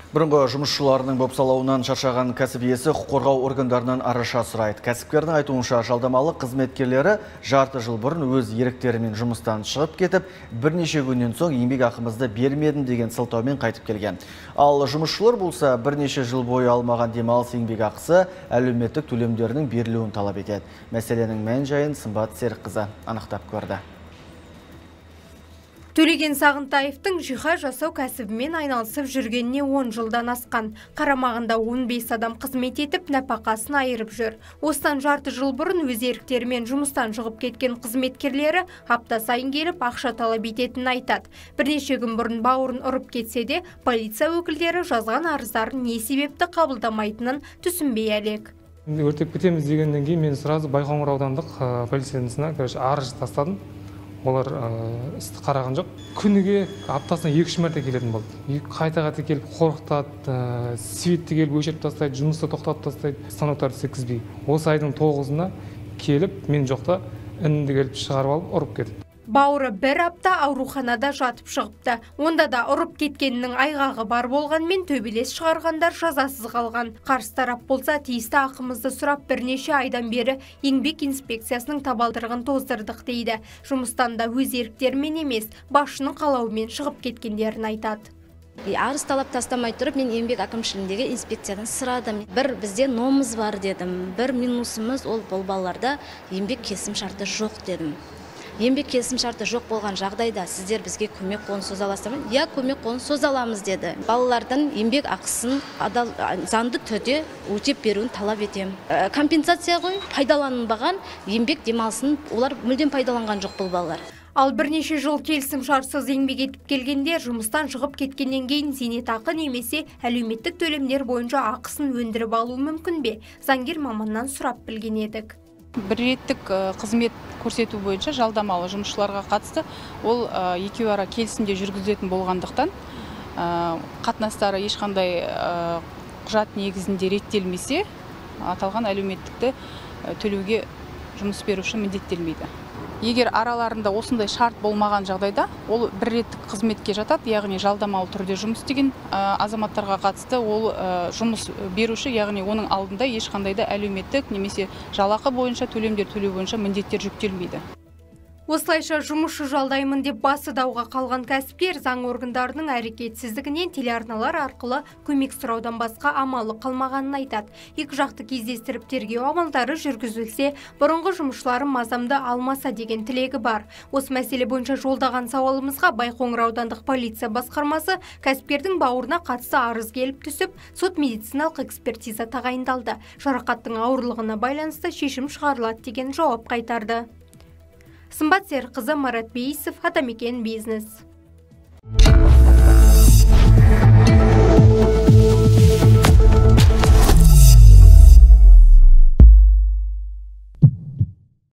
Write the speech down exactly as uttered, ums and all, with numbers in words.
Бұрынғы жұмысшыларының бопсалауынан шаршаған кәсіп иесі құқық қорғау органдарынан араша сұрайды. Кәсіпкердің айтуынша жалдамалы қызметкерлері жарты жыл бұрын өз еріктерімен жұмыстан шығып кетіп, бірнеше күннен соң еңбек ақымызды бермедім деген сылтаумен қайтып келген. Ал жұмысшылар болса бірнеше жыл бойы алмаған демалыс еңбек ақысы әлеуметтік төлемдерінің берілуін талап етеді. Мәселенің мән-жайын Сымбат Серікқызы анықтап көрді. Төлеген Сағынтаевтың жиһаз жасау кәсібімен айналысып жүргеніне он жылдан асқан. Қарамағында он бес адам қызмет етіп, нәпақасын айырып жүр. Осыдан жарты жыл бұрын өз еріктерімен жұмыстан шығып кеткен қызметкерлері апта сайын келіп ақша талап ететінін айтады. Бірнеше күн бұрын бауырын ұрып кетсе де, полиция өкілдері жазған арыздарын не себепті қабылдамайтынын түсінбей әлек. Өртеп кетеміз дегеннен кейін мен сразу Байқоңыр аудандық полициясына арыз тастадым. Олар істі қараған жоқ. Күніге аптасына екі-үш мәрте келетін болды. Қайта-қайта келіп қорқытады, светті келіп өшіріп тастайды, жұмысты тоқтатып тастайды, станоктарды істеткізбей. Осы айдың тоғызына келіп, мен жоқта інімді келіп шығарып алып, ұрып кетті. Бауыры бір апта ауруханада жатып шығыпты. Онда да ұрып кеткенінің айғағы бар болғанмен төбелес шығарғандар жазасыз қалған. Қарсы тарап болса тиісті ақымызды сұрап бірнеше айдан бері еңбек инспекциясының табалдырығын тоздырдық дейді. Жұмыстан да өз еріктерімен емес, басшының қалауымен шығып кеткендерін айтады. Арыз талап тастамай тұрып, мен еңбек әкімшілігіндегі инспекциядан сұрадым. Бір бізде номыз бар дедім. Бір минусымыз ол бұл балаларда еңбек кесім шарты жоқ дедім. Еңбек келісім шарты жоқ болған жағдайда сіздер бізге көмек қолын соза аласыздар ма? Я көмек қолын соза аламыз деді. Балалардың еңбек ақысын заңды түрде өтеп беруін талап етем. Компенсация ғой, пайдаланылмаған еңбек демалысын олар мүлдем пайдаланған жоқ бұл балалар. Ал бірнеше жыл келісім шартсыз еңбек етіп келгендер жұмыстан шығып кеткеннен кейін зейнетақы немесе әлеуметтік төлемдер бойынша ақысын өндіріп алу мүмкін бе? Заңгер маманнан сұрап білген едік. Бір реттік қызмет көрсету бойынша жалдамалы жұмысшыларға қатысты ол екеуара ара келісімде жүргізілетін болғандықтан қатынастары ешқандай құжат негізінде реттелмесе аталған әлеуметтікті төлеуге жұмыс беруші міндеттелмейді. Егер араларында осындай шарт болмаған жағдайда, ол бір реттік қызметке жатады, яғни жалдамалы түрде жұмыс істеген азаматтарға қатысты ол жұмыс беруші, яғни оның алдында ешқандай да әлеуметтік немесе жалақы бойынша төлемдер төлеу бойынша міндеттер жүктелмейді. Осылайша жұмысшы жалдаймын деп басы дауға қалған кәсіпкер заң органдарының әрекетсіздігінен телеарналар арқылы көмек сұраудан басқа амалы қалмағанын айтады. Екі жақты кездестіріп тергеу амалдары жүргізілсе, бұрынғы жұмысшыларым мазамды алмаса деген тілегі бар. Осы мәселе бойынша жолдаған сауалымызға Байқоңыр аудандық полиция басқармасы кәсіпкердің бауырына қатысты арыз келіп түсіп, сот медициналық экспертиза тағайындалды. Жарақаттың ауырлығына байланысты шешім шығарылады деген жауап қайтарды. Сымбат Серікқызы, Марат Бейісов, Атамекен бизнес.